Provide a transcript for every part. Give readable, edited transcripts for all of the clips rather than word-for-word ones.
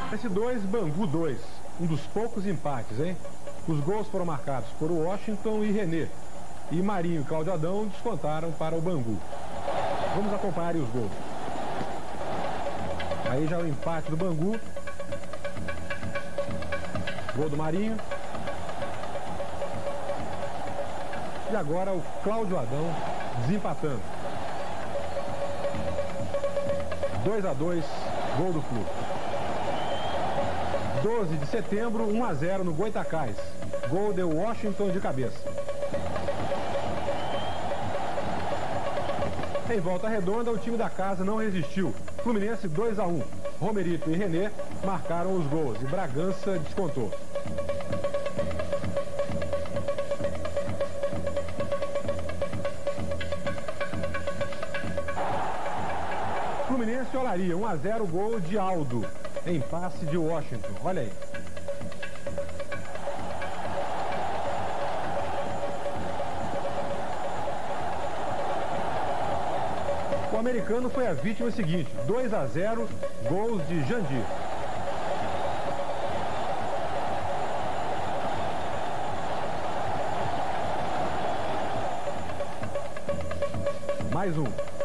Esse 2, Bangu 2. Um dos poucos empates, hein? Os gols foram marcados por Washington e René. E Marinho e Cláudio Adão descontaram para o Bangu. Vamos acompanhar os gols. Aí já o empate do Bangu. Gol do Marinho. E agora o Cláudio Adão desempatando. 2-2, gol do Flu. 12 de setembro, 1-0 no Goitacás. Gol de Washington de cabeça. Em Volta Redonda, o time da casa não resistiu. Fluminense 2-1. Romerito e René marcaram os gols e Bragança descontou. Fluminense e Olaria, 1-0, gol de Aldo, em passe de Washington. Olha aí. O americano foi a vítima seguinte, 2-0, gols de Jandir. Mais um.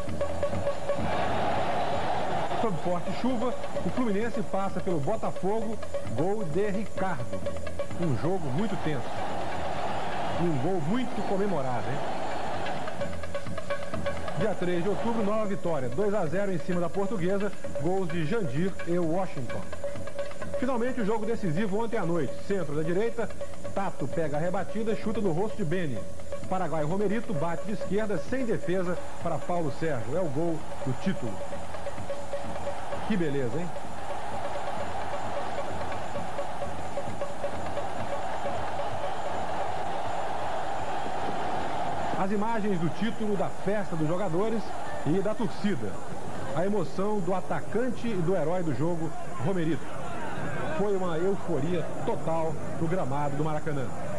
Sob forte chuva, o Fluminense passa pelo Botafogo, gol de Ricardo. Um jogo muito tenso. E um gol muito comemorado, hein? Dia 3 de outubro, nova vitória. 2-0 em cima da Portuguesa, gols de Jandir e Washington. Finalmente o jogo decisivo ontem à noite. Centro da direita, Tato pega a rebatida, chuta no rosto de Beni. Paraguai Romerito bate de esquerda, sem defesa, para Paulo Sérgio. É o gol do título. Que beleza, hein? As imagens do título, da festa dos jogadores e da torcida. A emoção do atacante e do herói do jogo, Romerito. Foi uma euforia total no gramado do Maracanã.